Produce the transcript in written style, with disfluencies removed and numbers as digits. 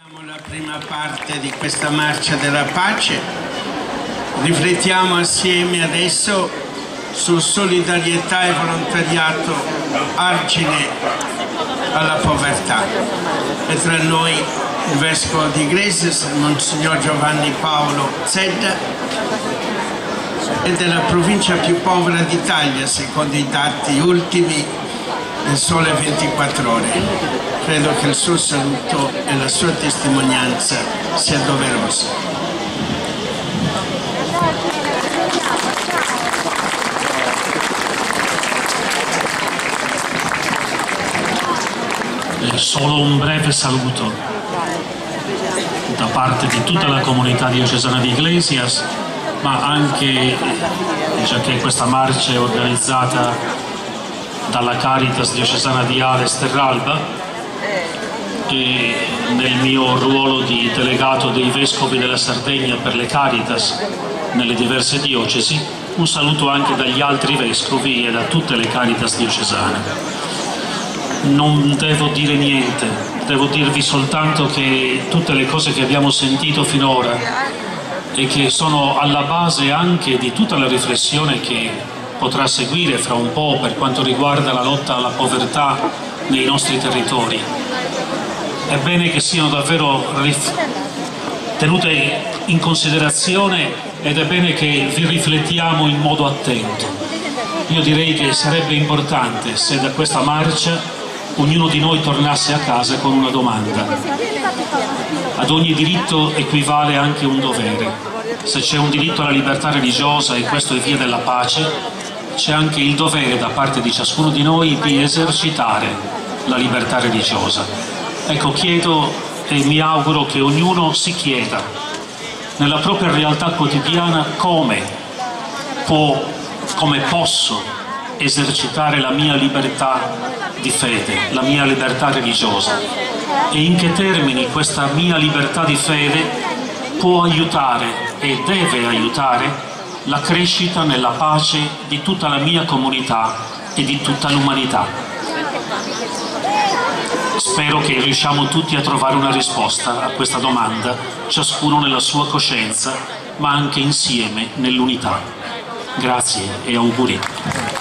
La prima parte di questa marcia della pace. Riflettiamo assieme adesso su solidarietà e volontariato argine alla povertà. E tra noi il vescovo di Iglesias, Monsignor Giovanni Paolo Zedda, è della provincia più povera d'Italia, secondo i dati ultimi del Sole 24 Ore. Credo che il suo saluto e la sua testimonianza sia doverosa. Solo un breve saluto da parte di tutta la comunità diocesana di Iglesias, ma anche, già che questa marcia è organizzata dalla Caritas diocesana di Ales Terralba, e nel mio ruolo di delegato dei vescovi della Sardegna per le Caritas nelle diverse diocesi, un saluto anche dagli altri vescovi e da tutte le Caritas diocesane. Non devo dire niente, devo dirvi soltanto che tutte le cose che abbiamo sentito finora e che sono alla base anche di tutta la riflessione che potrà seguire fra un po' per quanto riguarda la lotta alla povertà nei nostri territori, è bene che siano davvero tenute in considerazione ed è bene che vi riflettiamo in modo attento. Io direi che sarebbe importante se da questa marcia ognuno di noi tornasse a casa con una domanda. Ad ogni diritto equivale anche un dovere. Se c'è un diritto alla libertà religiosa e questo è via della pace, c'è anche il dovere da parte di ciascuno di noi di esercitare la libertà religiosa. Ecco, chiedo e mi auguro che ognuno si chieda nella propria realtà quotidiana come posso esercitare la mia libertà di fede, la mia libertà religiosa, e in che termini questa mia libertà di fede può aiutare e deve aiutare la crescita nella pace di tutta la mia comunità e di tutta l'umanità. Spero che riusciamo tutti a trovare una risposta a questa domanda, ciascuno nella sua coscienza, ma anche insieme nell'unità. Grazie e auguri.